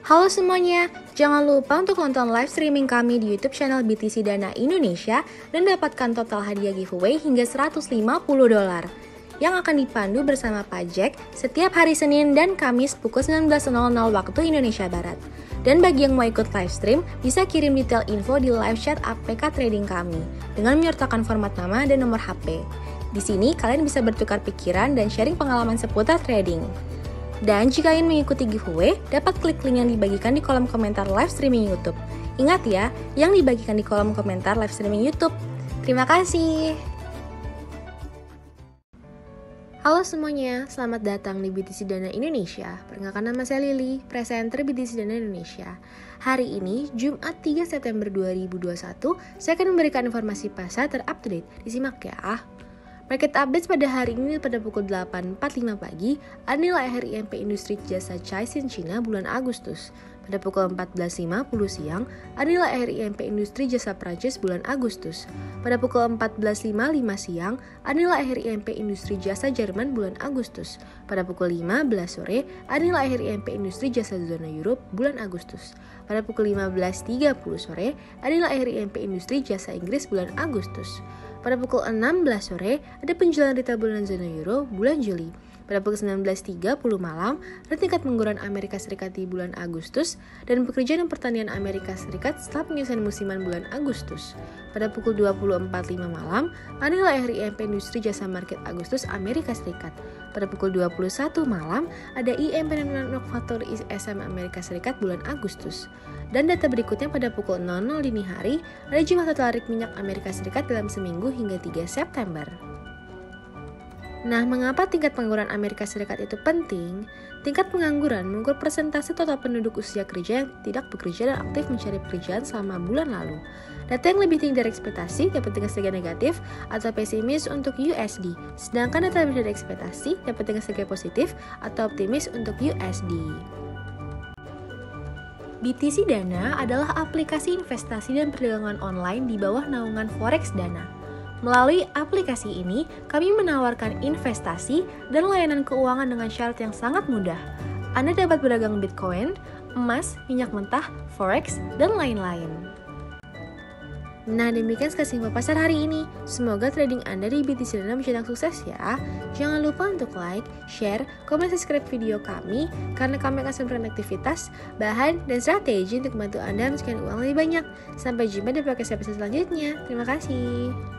Halo semuanya, jangan lupa untuk nonton live streaming kami di YouTube channel BTC Dana Indonesia dan dapatkan total hadiah giveaway hingga $150 yang akan dipandu bersama Pak Jack setiap hari Senin dan Kamis pukul 19.00 waktu Indonesia Barat. Dan bagi yang mau ikut live stream, bisa kirim detail info di live chat APK trading kami dengan menyertakan format nama dan nomor HP. Di sini kalian bisa bertukar pikiran dan sharing pengalaman seputar trading. Dan jika ingin mengikuti giveaway, dapat klik link yang dibagikan di kolom komentar live streaming YouTube. Ingat ya, yang dibagikan di kolom komentar live streaming YouTube. Terima kasih. Halo semuanya, selamat datang di BTC Dana Indonesia. Perkenalkan nama saya Lily, presenter BTC Dana Indonesia. Hari ini, Jumat 3 September 2021, saya akan memberikan informasi pasar terupdate. Disimak ya. Market updates pada hari ini pada pukul 8.45 pagi, ada nilai HRIMP Industri Jasa Caixin Cina bulan Agustus. Pada pukul 14.50 siang, ada nilai HRIMP Industri Jasa Prancis bulan Agustus. Pada pukul 14.55 siang, ada nilai HRIMP Industri Jasa Jerman bulan Agustus. Pada pukul 15 sore, ada nilai HRIMP Industri Jasa Zona Europe bulan Agustus. Pada pukul 15.30 sore, ada nilai HRIMP Industri Jasa Inggris bulan Agustus. Pada pukul 16 sore, ada penjualan retail bulanan zona Euro bulan Juli. Pada pukul 19.30 malam, ada tingkat pengguran Amerika Serikat di bulan Agustus dan pekerjaan dan pertanian Amerika Serikat setelah penyelesaian musiman bulan Agustus. Pada pukul 20.45 malam, ada nilai HRIMP Industri Jasa Market Agustus Amerika Serikat. Pada pukul 21 malam, ada IMP Manufaktur ISM Amerika Serikat bulan Agustus. Dan data berikutnya pada pukul 00 dini hari, ada jumlah total tarik minyak Amerika Serikat dalam seminggu hingga 3 September. Nah, mengapa tingkat pengangguran Amerika Serikat itu penting? Tingkat pengangguran mengukur persentase total penduduk usia kerja yang tidak bekerja dan aktif mencari pekerjaan selama bulan lalu. Data yang lebih tinggi dari ekspektasi dapat dengan sebagai negatif atau pesimis untuk USD, sedangkan data lebih dari ekspektasi dapat dengan sebagai positif atau optimis untuk USD. BTC Dana adalah aplikasi investasi dan perdagangan online di bawah naungan Forex Dana. Melalui aplikasi ini, kami menawarkan investasi dan layanan keuangan dengan syarat yang sangat mudah. Anda dapat berdagang Bitcoin, emas, minyak mentah, Forex, dan lain-lain. Nah, demikian kesimpulan pasar hari ini. Semoga trading Anda di BTC Dana menjadi sukses ya. Jangan lupa untuk like, share, komen, subscribe video kami karena kami akan selalu memberikan aktivitas, bahan, dan strategi untuk membantu Anda menciptakan uang lebih banyak. Sampai jumpa di podcast episode selanjutnya. Terima kasih.